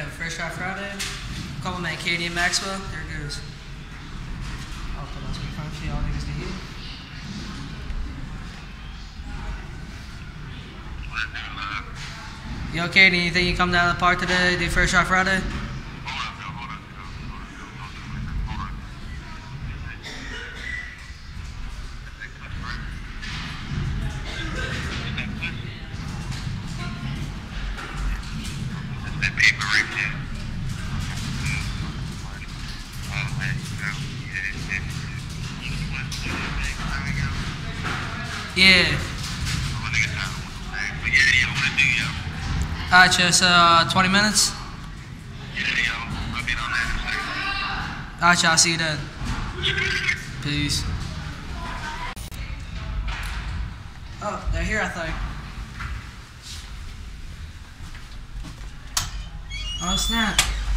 have a First Try Friday. Compliment Kadian Maxwell. There it goes. I'll put on some front for y'all niggas to hear. Yo, Katie, you think you come down to the park today, do First Try Friday? Yeah. Alright, just 20 minutes? Alright, y'all, see you then. Peace. Oh, they're here, I think. Oh, snap.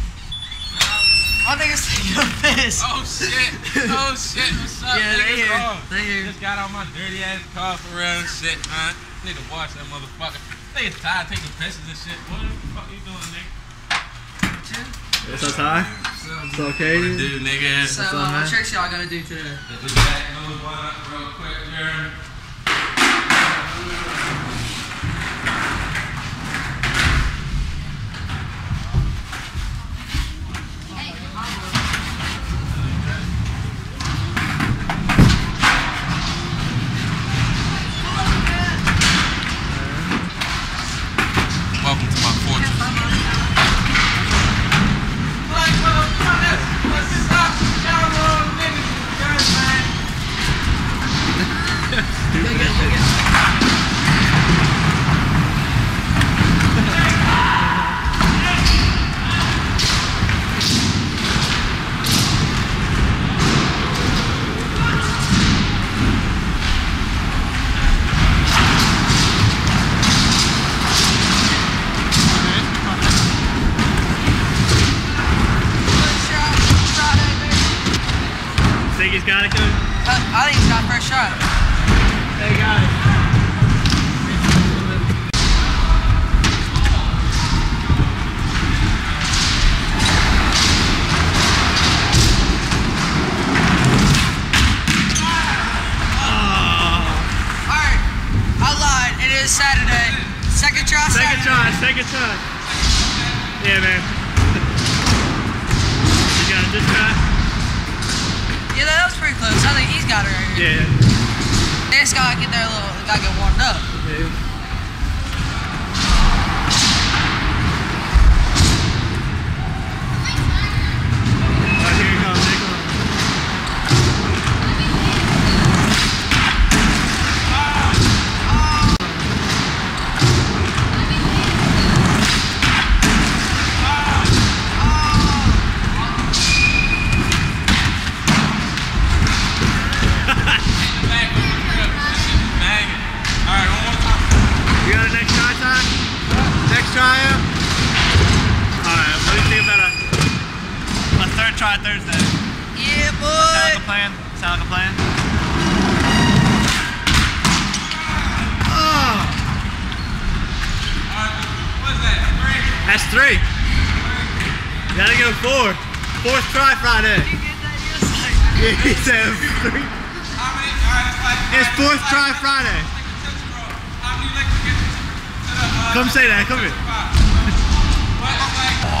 I think it's taking a piss. Oh shit! Oh shit! What's up? Yeah, they here. They here. Just got out my dirty ass car for real and shit, man. Need to wash that motherfucker. They get tired taking pisses and shit. What the fuck you doing, nigga? What's up, Ty? What's up, Katie? What to do, nigga? So, what tricks y'all gonna do today? Let's back those one up real quick, Jeremy. Welcome to my fortress. Think he's got it, Cody? I think he's got first shot. They got it. Alright, I lied. It is Saturday. Second try Second Saturday. try, second try. Yeah, man. You got it this try? Yeah, that was pretty close. I think he's got it right here. Yeah. They just gotta get there a little, gotta get warmed up. Yeah. Alright, here he comes, here he comes. You got a next try time? Next try up? Alright, what do you think about a third try Thursday? Yeah, boy. Sound like a plan? Sound like a plan? Oh! What's that? That's 3. You gotta go 4. 4th try Friday. You get that yesterday. Yeah, he said 3. How many? Alright, It's 4th try Friday. how many you like to get to the Come say that, come here. What?